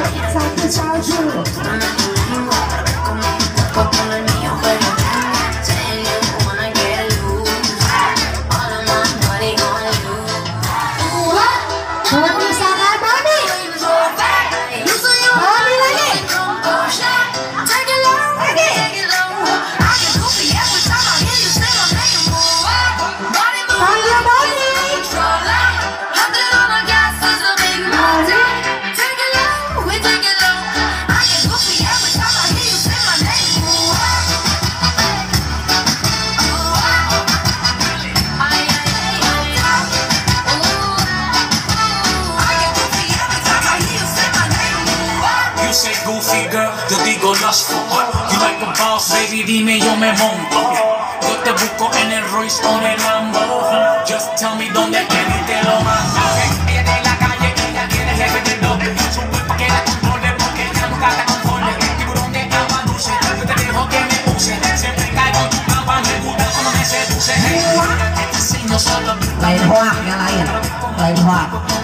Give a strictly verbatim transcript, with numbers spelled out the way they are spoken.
Satu salju. Buat Sahabat Boni. Boni lagi. Panggil Boni. Goofy girl, yo digo lustful. You like a boss, baby, dime yo me monto. Yo te busco en el Royce o en el Lambo. Just tell me dónde quieres y te lo mando. Ella de la calle, ella tiene jefe de doble. Su cuerpo que la controle porque ella nunca te conforme. Tiburón de agua dulce, yo te dejo que me use. Siempre caigo en tu agua, me gusta cuando me seduce. Te enseño solo. Lain hoak, yang lain. Lain hoak.